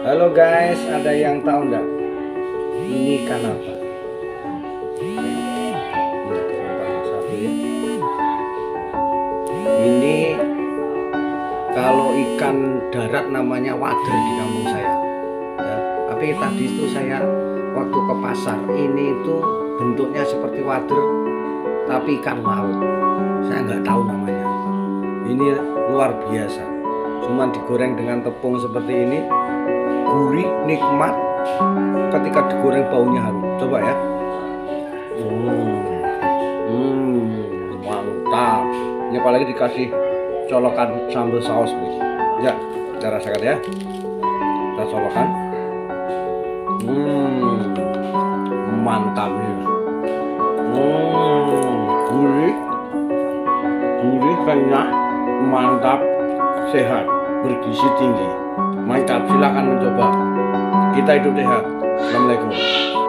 Halo guys, ada yang tahu nggak? Ini ikan apa? Satu ya. Ini kalau ikan darat namanya wader di kampung saya. Ya, tapi tadi itu saya waktu ke pasar, ini itu bentuknya seperti wader, tapi ikan laut. Saya nggak tahu namanya. Ini luar biasa. Cuman digoreng dengan tepung seperti ini. Gurih, nikmat, ketika digoreng baunya harum. Coba ya. Mantap. Ini apalagi dikasih colokan sambal saus nih. Ya, kita rasakan ya. Kita colokan. Mantap nih. Gurih, renyah, mantap, sehat, bergizi tinggi. Mantap, silakan mencoba. Kita hidup sehat. Assalamualaikum.